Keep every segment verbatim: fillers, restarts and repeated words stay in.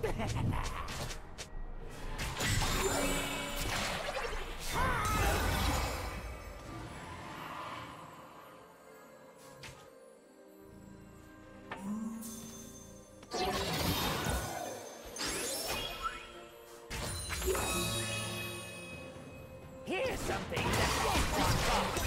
Here's something that won't walk off.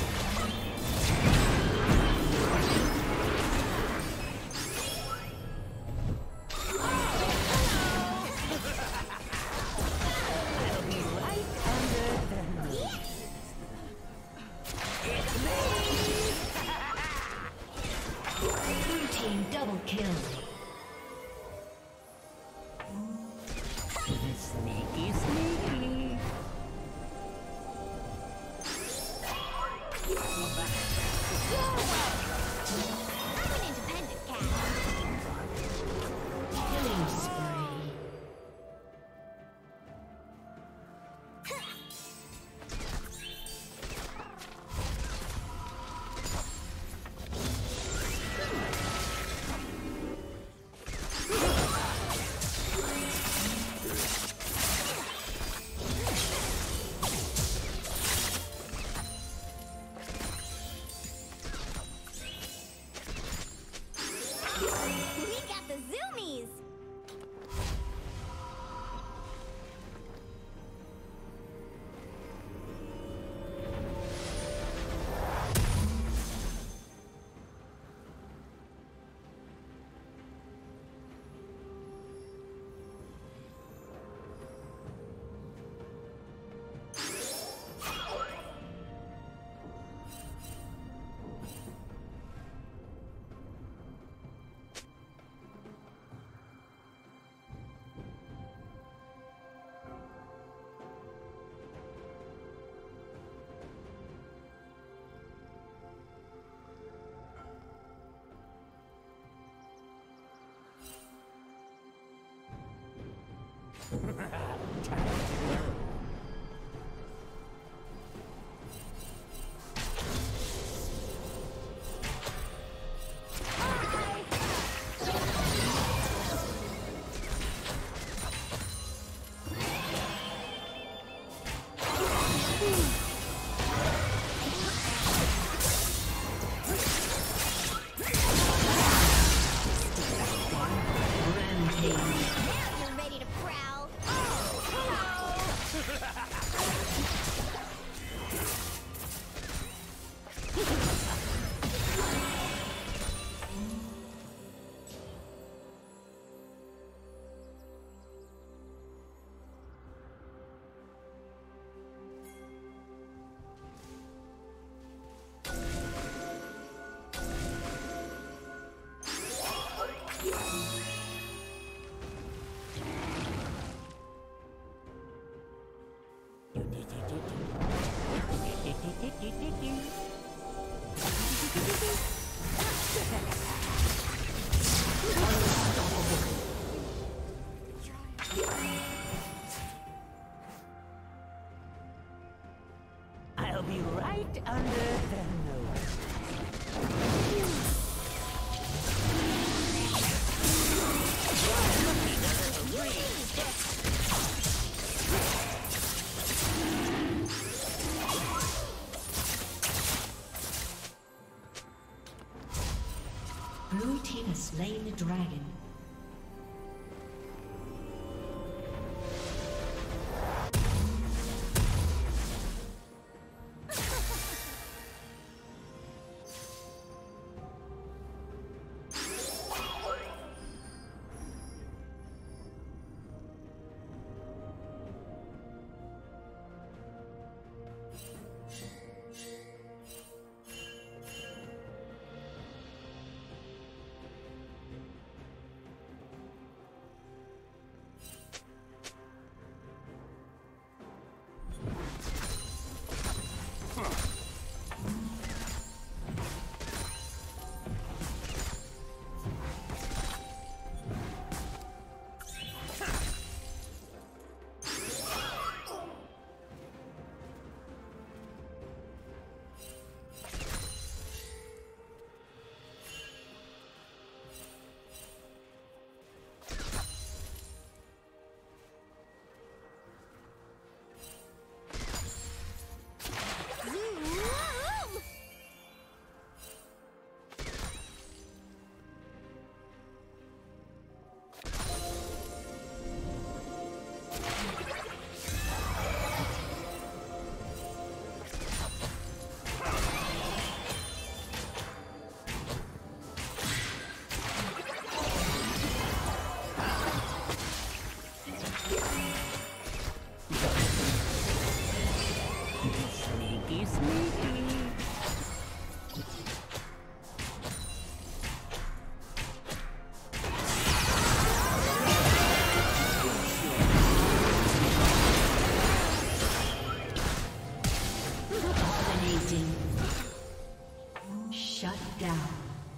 Double kill. Sneaky, sneaky. I'm an independent cat. Killing spree. I'll be right under their nose. Blue team has slain the dragon. Sneaky, sneaky. Dominating. Shut down.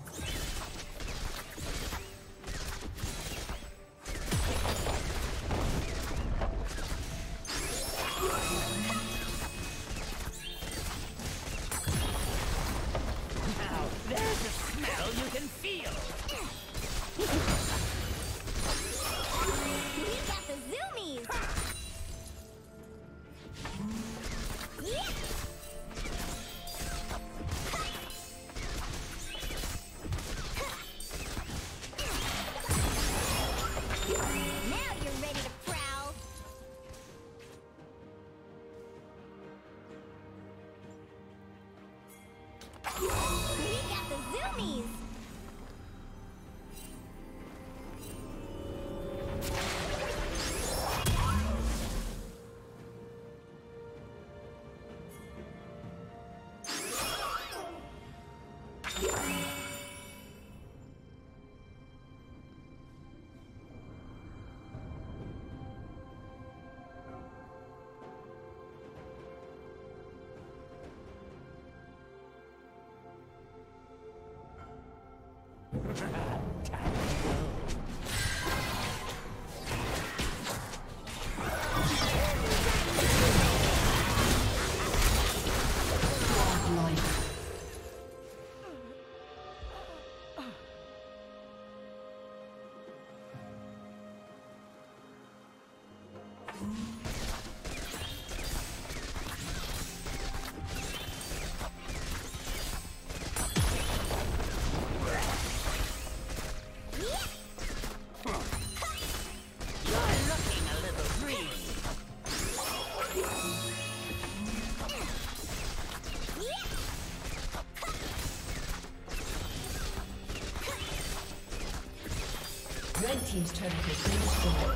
Red team's turret has been destroyed.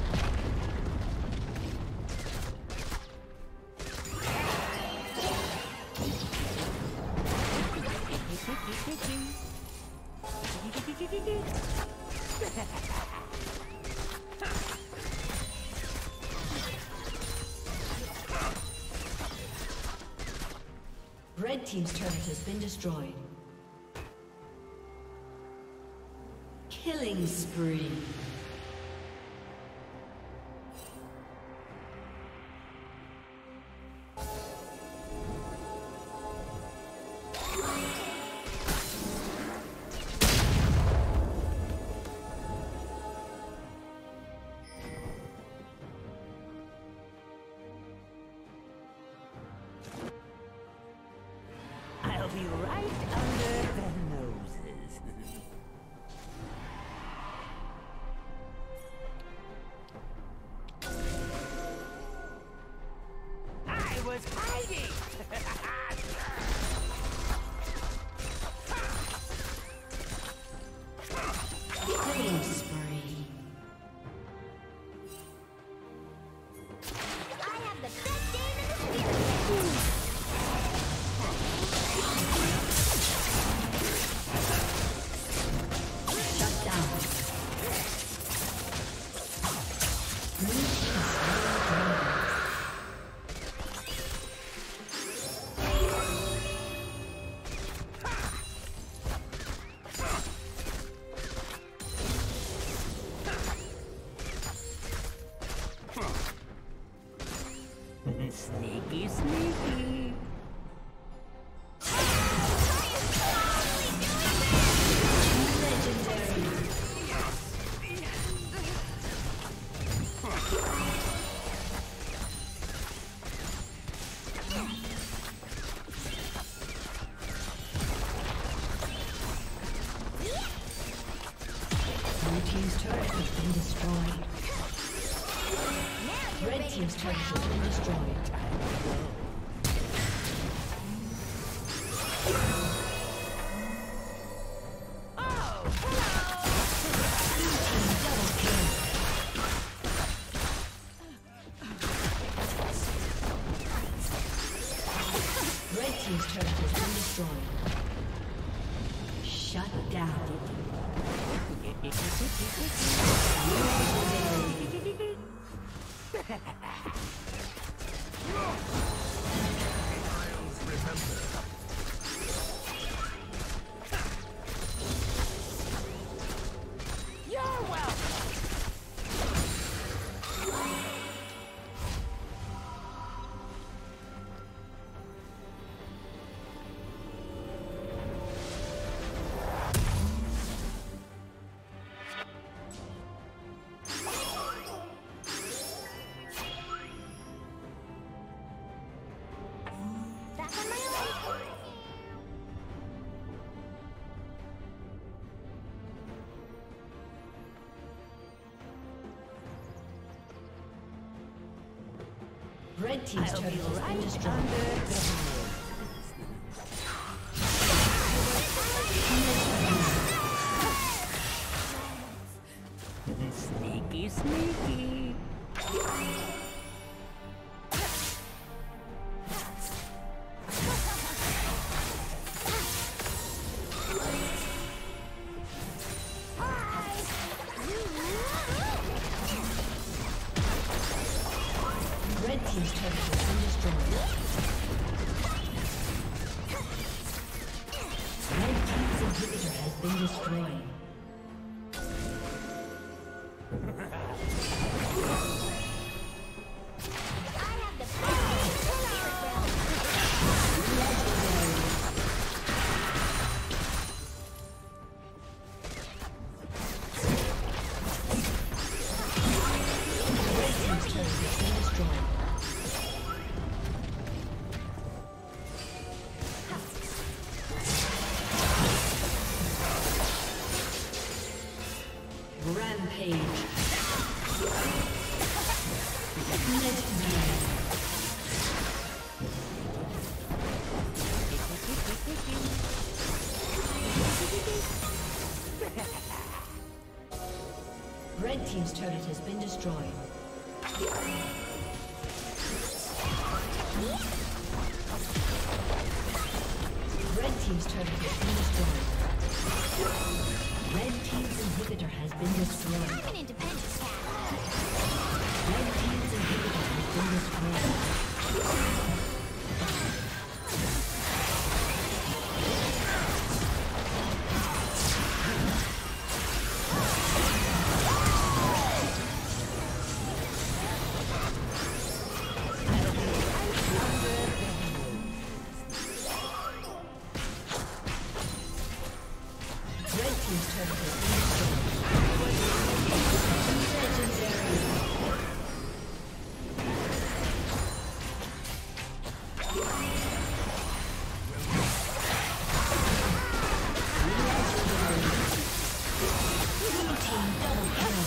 Red team's turret has been destroyed. Killing spree. I'll be right under their noses. I was hiding! Killing spree. I have the best game in the spirit. Shut down. Blue team slain dragon. Sneaky, sneaky. Blue team's turret has been destroyed. Red team's turret has been destroyed. team's turret has been destroyed. Shut down. You're welcome. Back on my own. Red team's I'll turret be has been right destroyed. under the Sneaky, sneaky. Red team's turret has been destroyed. Red team's inhibitor has been destroyed. I have the power of spirit realm. Red team's turret has been destroyed. Rampage. Legendary. Red team's turret has been destroyed. Red team's turret has been destroyed. Red team's inhibitor has been destroyed. I'm an independent cat. Red team's inhibitor has been destroyed. Red team's turret has been destroyed. Blue team double kill.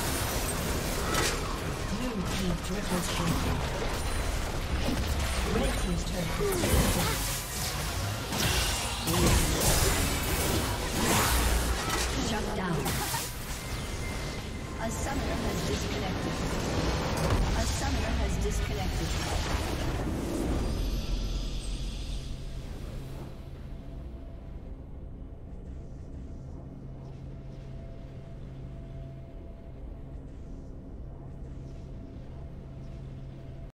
Blue team triple kill. Red team's turret has been destroyed.